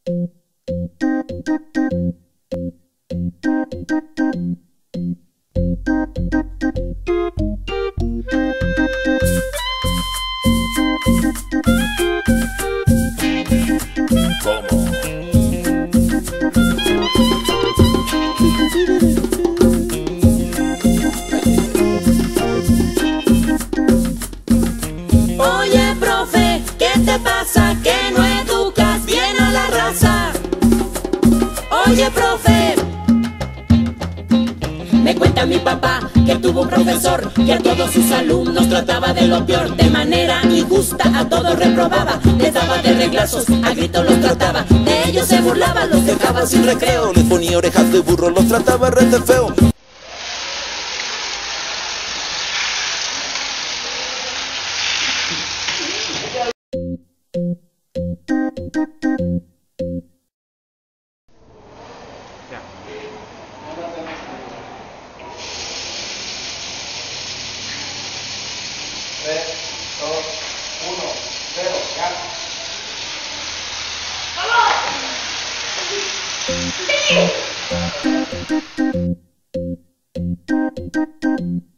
Oye, profe, ¿qué te pasa? Que no educas bien a la raza. Oye, profe, me cuenta mi papá que tuvo un profesor que a todos sus alumnos trataba de lo peor. De manera injusta a todos reprobaba, les daba de reglazos, a gritos los trataba. De ellos se burlaba, los dejaba sin recreo, les ponía orejas de burro, los trataba rete feo. Ya. 3, 2, 1, 0, ya. ¡Vamos!